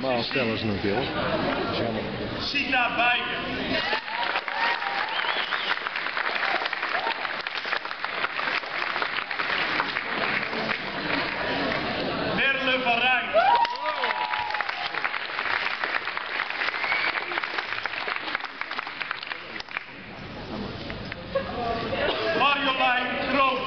normaal stellen ze natuurlijk. Sita Bijker. Merle van Rijn. Marjolein Kroon.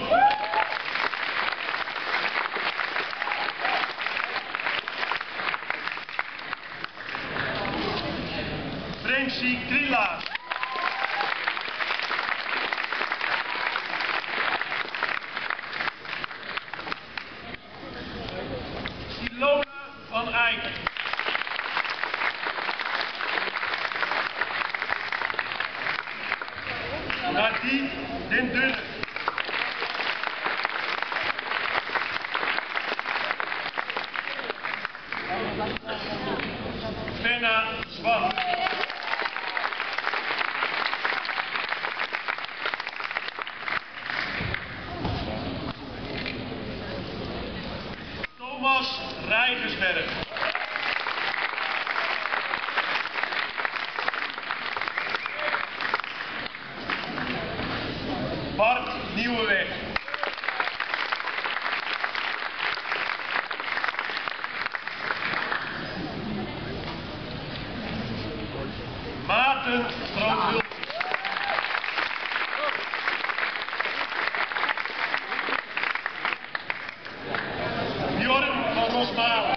Frensie Trielaar. Ilona van Eyck. Nadine den Dunne. Fenna Zwart. Thomas Rijgersberg. Bart Nieuweweg. Maarten Groot-Wulp. Bjorn van Rosmalen.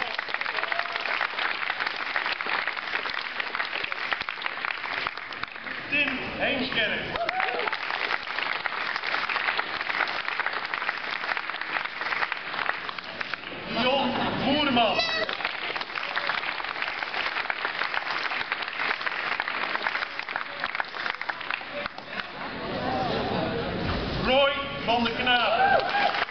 Tim Heemskerk. Jon Voerman. Roy van de Knaap.